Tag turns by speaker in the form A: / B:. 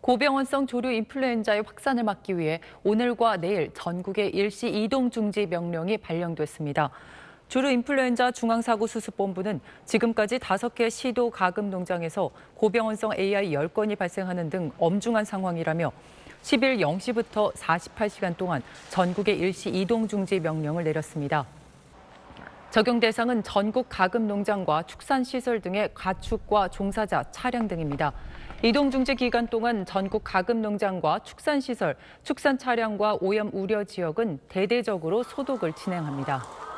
A: 고병원성 조류 인플루엔자의 확산을 막기 위해 오늘과 내일 전국에 일시 이동 중지 명령이 발령됐습니다. 조류 인플루엔자 중앙사고수습본부는 지금까지 5개 시도 가금 농장에서 고병원성 AI 10건이 발생하는 등 엄중한 상황이라며 10일 0시부터 48시간 동안 전국에 일시 이동 중지 명령을 내렸습니다. 적용 대상은 전국 가금 농장과 축산시설 등의 가축과 종사자, 차량 등입니다. 이동 중지 기간 동안 전국 가금 농장과 축산시설, 축산 차량과 오염 우려 지역은 대대적으로 소독을 진행합니다.